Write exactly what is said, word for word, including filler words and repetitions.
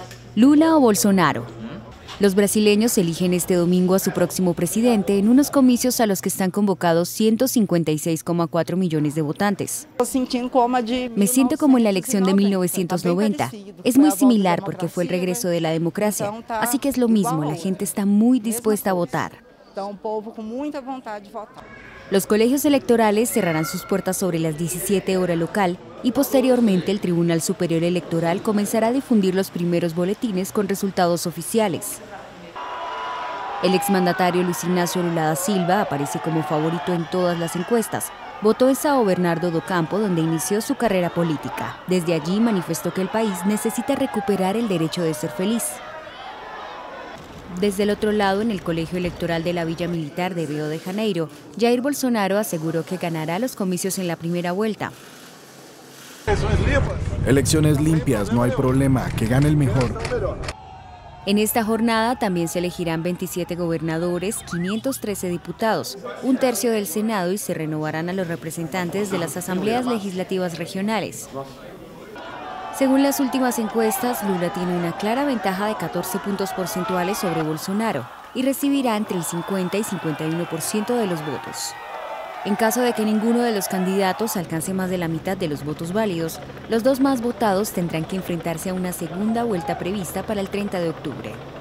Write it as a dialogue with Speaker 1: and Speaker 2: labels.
Speaker 1: Lula o Bolsonaro. Los brasileños eligen este domingo a su próximo presidente en unos comicios a los que están convocados ciento cincuenta y seis coma cuatro millones de votantes. Me siento como en la elección de mil novecientos noventa. Es muy similar porque fue el regreso de la democracia, así que es lo mismo, la gente está muy dispuesta a votar. Los colegios electorales cerrarán sus puertas sobre las diecisiete horas local y posteriormente el Tribunal Superior Electoral comenzará a difundir los primeros boletines con resultados oficiales. El exmandatario Luis Ignacio Lula da Silva aparece como favorito en todas las encuestas. Votó en São Bernardo do Campo, donde inició su carrera política. Desde allí manifestó que el país necesita recuperar el derecho de ser feliz. Desde el otro lado, en el colegio electoral de la Villa Militar de Río de Janeiro, Jair Bolsonaro aseguró que ganará los comicios en la primera vuelta.
Speaker 2: Elecciones limpias, no hay problema, que gane el mejor.
Speaker 1: En esta jornada también se elegirán veintisiete gobernadores, quinientos trece diputados, un tercio del Senado y se renovarán a los representantes de las asambleas legislativas regionales. Según las últimas encuestas, Lula tiene una clara ventaja de catorce puntos porcentuales sobre Bolsonaro y recibirá entre el cincuenta y cincuenta y uno por ciento de los votos. En caso de que ninguno de los candidatos alcance más de la mitad de los votos válidos, los dos más votados tendrán que enfrentarse a una segunda vuelta prevista para el treinta de octubre.